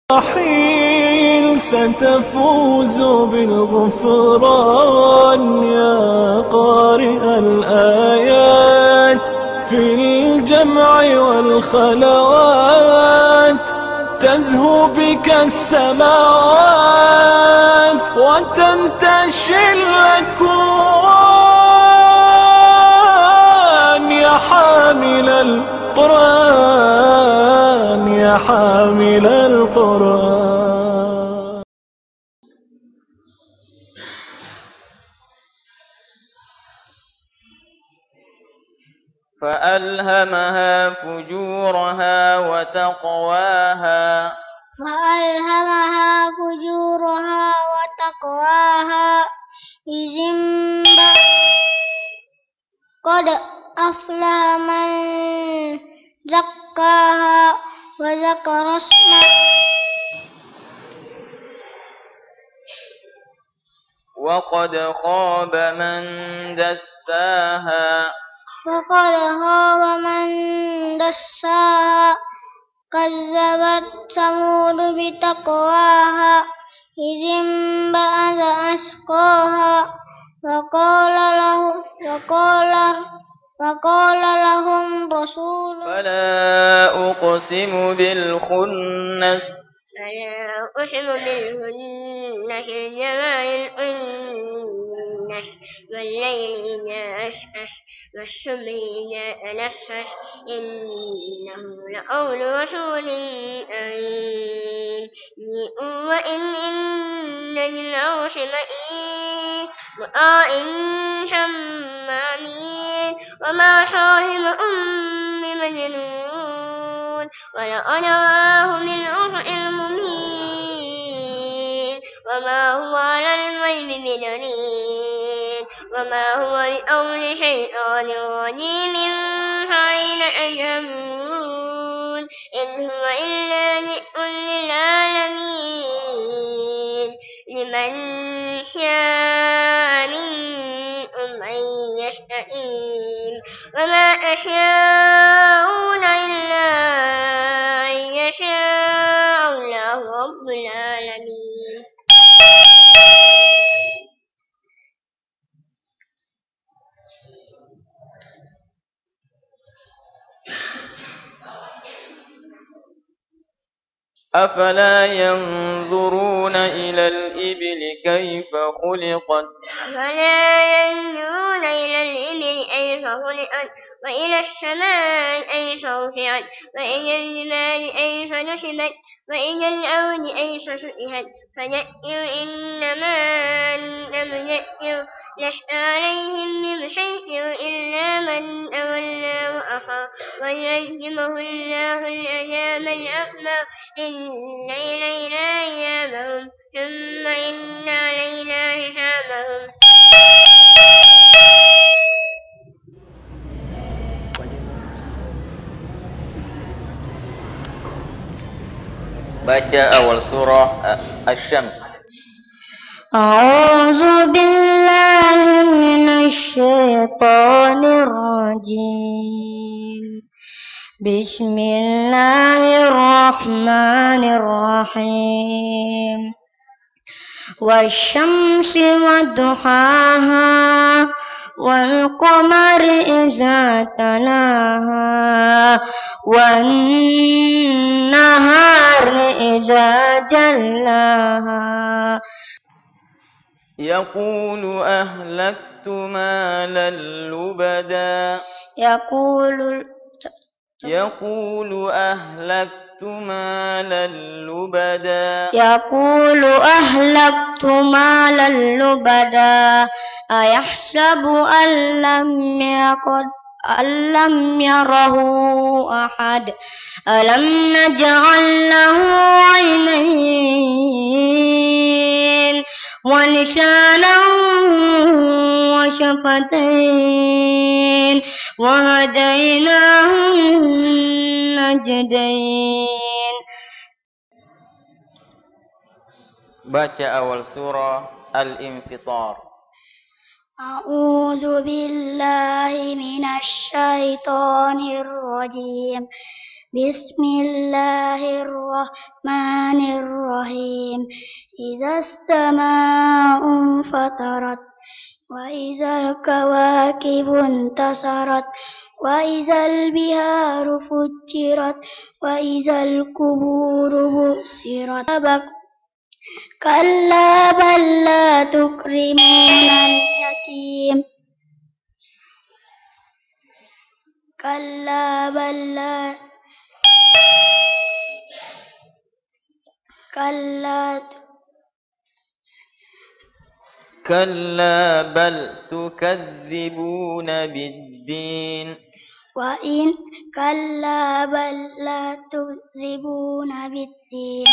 حين ستفوز بالغفران يا قارئ الآيات في الجمع والخلوات، تزهو بك السماوات وتنتشي الأكوان يا حامل القرآن يا حامل القرآن. فألهمها فجورها وتقواها فألهمها فجورها وتقواها قد أفلح من زكاها وذكر اسمه وقد خاب من دساها وقد خاب من دساها. كذبت ثمود بتقواها إذ انبعث أشقاها وقال لهم رسول فلا أقسم بالخنس فلا أقسم بالخنس الجوار الكنس والليل إذا عسعس والصبح إذا تنفس إنه لقول رسول كريم وإن للعرش مكين مطاع ثم أمين وما صاحبكم بمجنون ولقد رآه بالأفق المبين وما هو على الغيب بضنين وما هو بقول شيطان رجيم فأين تذهبون إن هو إلا ذكر للعالمين لمن شاء منكم أن يستقيم وما تشاءون إلا أن يشاء الله رب العالمين. أفلا ينظرون إلى الإبل كيف خلقت أفلا ينظرون إلى الإبل كيف خلقت وإلى السماء كيف رفعت وإلى الجبال كيف نصبت وإلى الأرض كيف سطحت فذكر إنما أنت مذكر لست عليهم بمسيطر إلا من تولى وكفر ويعذبه الله العذاب الأكبر إن إلينا إيابهم ثم إن علينا حسابهم. Baca awal surah Asy-Syams. أعوذ بالله من الشيطان الرجيم بسم الله الرحمن الرحيم والشمس وضحاها والقمر إذا تلاها والنهار إذا جلاها يقول أهلكت مالا لبدا يقول أهلكت مالا لبدا أيحسب أن لم يره أحد ألم نجعل له عينين ولسانا وشفتين وهديناه النجدين. Baca awal surah Al-Infitar. أعوذ بالله من الشيطان الرجيم Bismillahirrahmanirrahim. Idza as-samaa'u fatarat wa idzal kawakibu intasarat wa idzal biharu fujirat wa idzal quburu busirat. Kalla bal la tukrimuna al-yatim. Kalla bal la كلا بل تكذبون بالدين كلا بل لا تكذبون بالدين.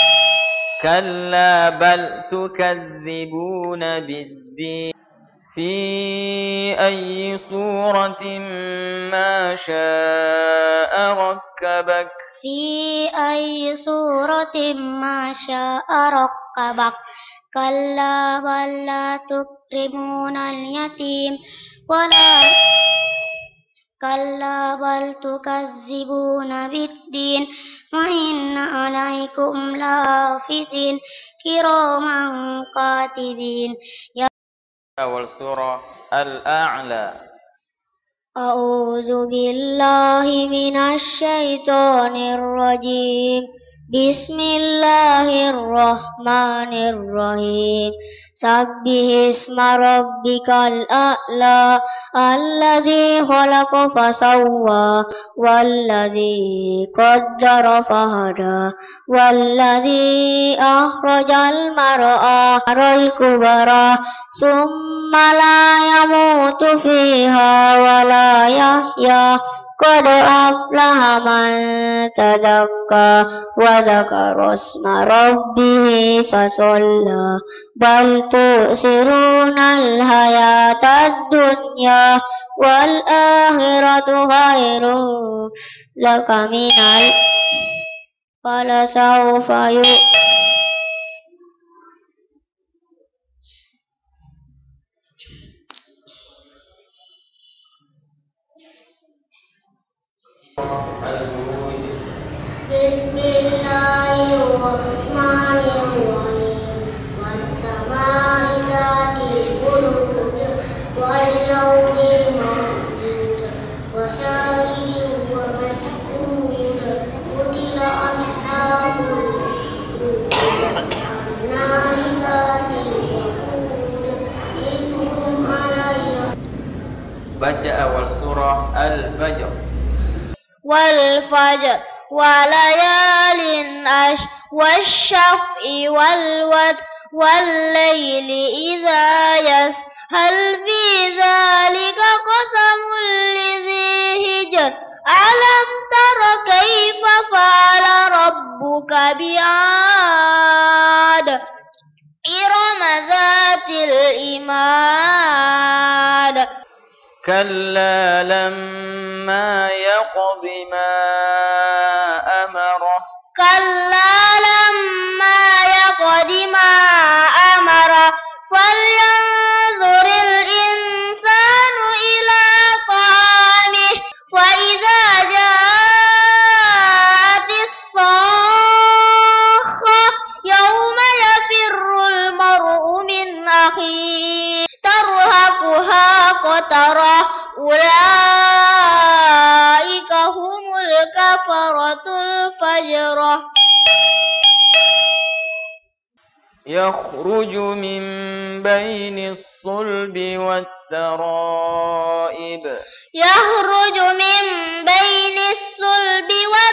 كلا بل تكذبون بالدين. في أي صورة ما شاء ركبك. في أي صورة ما شاء ركبك. كلا بل لا تكرمون اليتيم كلا بل تكذبون بالدين وإن عليكم لحافظين كراما كاتبين. أول سورة الأعلى. أعوذ بالله من الشيطان الرجيم. بسم الله الرحمن الرحيم. سبح اسم ربك الأعلى الذي خلق فسوى والذي قدر فهدى والذي أخرج المرعى الكبرى ثم لا يموت فيها ولا يحيا. قد أفلح من تزكى وذكر اسم ربه فصلى. بل تؤثرون الحياة الدنيا والآخرة خير لك من فلسوف Bismillahirrahmanirrahim. Was-samaa'i dzaatil buruj wal yawmil maw'ud wa syahidin wa mashhud. Qutila ashabul ukhdud an-naari dzaatil waqud idh hum 'alayha. Baca awal surah Al-Fajr. والفجر وليال عشر والشفع والوتر والليل إذا يسر هل في ذلك قسم لذي حجر ألم تر كيف فعل ربك بعاد إرم ذات العماد. كلا لما يقض ما أمره. كلا لما يقض ما أمره فلينظر الإنسان إلى طعامه وإذا جاءت الصاخة يوم يفر المرء من أخيه ترهقها قترة أولئك هم الكفرة الفجرة. يخرج من بين الصلب والترائب. يخرج من بين الصلب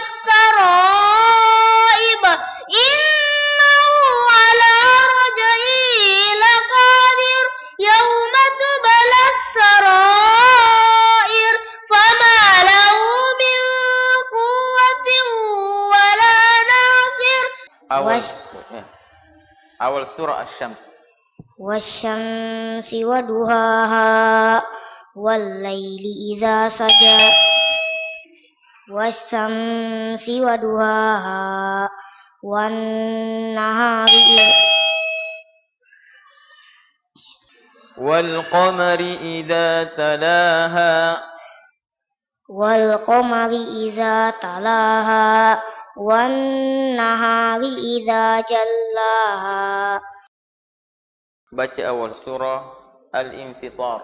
والترائب إنه على رجعه لقادر يوم تبلى السرائر فما له من قوة ولا ناصر. أول سورة الشمس. والشمس وضحاها والليل إذا سجى والشمس وضحاها والنهار والقمر إذا تلاها والقمر إذا تلاها والنهار إذا جلاها. Baca awal surah Al-Infitar.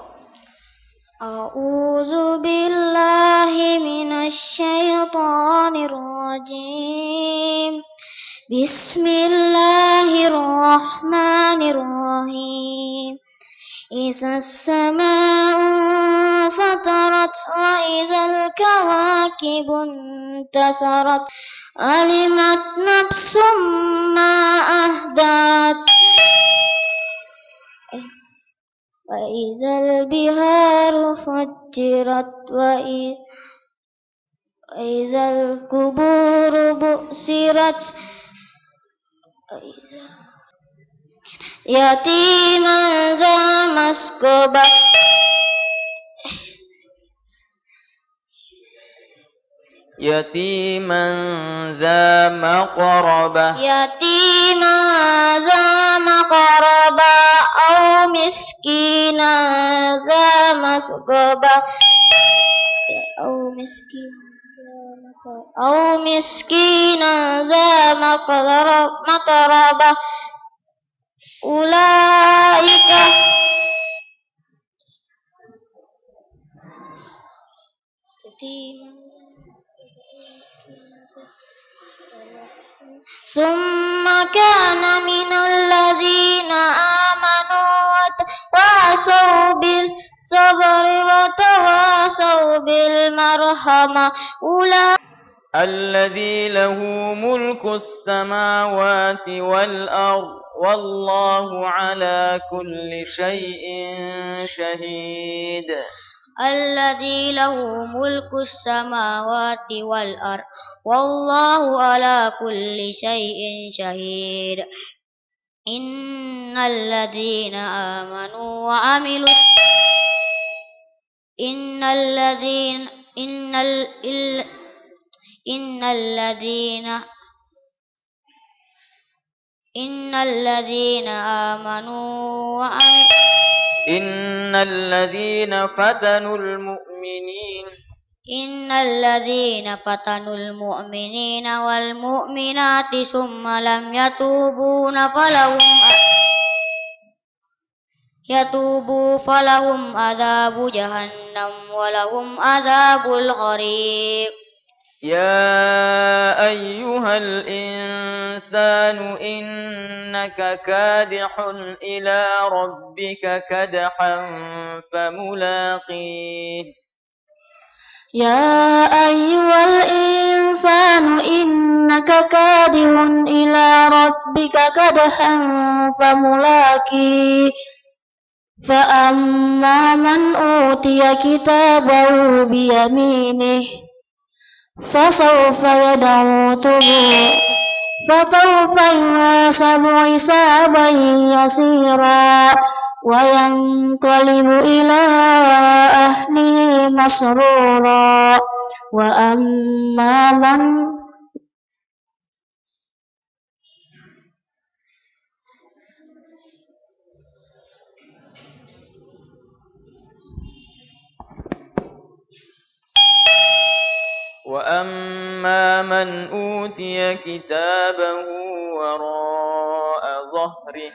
أعوذ بالله من الشيطان الرجيم. بسم الله الرحمن الرحيم. إذا السماء انفطرت وإذا الكواكب انتثرت علمت نفس ما أهدرت وإذا البحار فجرت وإذا القبور بؤسرت يتيما ذا مسغبة يتيما ذا مقربة أو مسكينا ذا مسغبة أو مسكينا ذا مقربة أولئك ثم كان من الذين آمنوا وتواصوا بالصبر وتواصوا بالمرحمة الذي له ملك السماوات والأرض والله على كل شيء شهيد. الذي له ملك السماوات والأرض والله على كل شيء شهيد. إن الذين آمنوا وعملوا إن الذين فتنوا المؤمنين إن الذين فتنوا المؤمنين والمؤمنات ثم لم يتوبوا فلهم عذاب جهنم ولهم عذاب الحريق. يا أيها الإنسان إنك كادح إلى ربك كدحا فملاقيه. يا أيها الإنسان إنك كادح إلى ربك كدحا فملاقيه. فأما من أوتي كتابه بيمينه فسوف يدعو ثبورا فسوف يحاسب حسابا يسيرا وينقلب إلى أهله مسرورا. وأما من أوتي كتابه وراء ظهره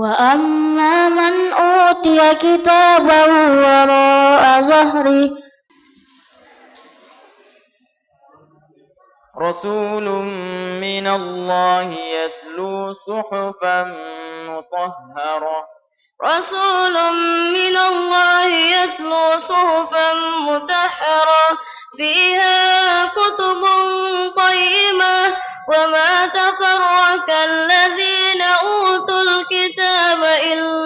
رسول من الله يتلو صحفا مطهرة فيها كتب قيمة وما تفرق الذين أوتوا الكتاب إلا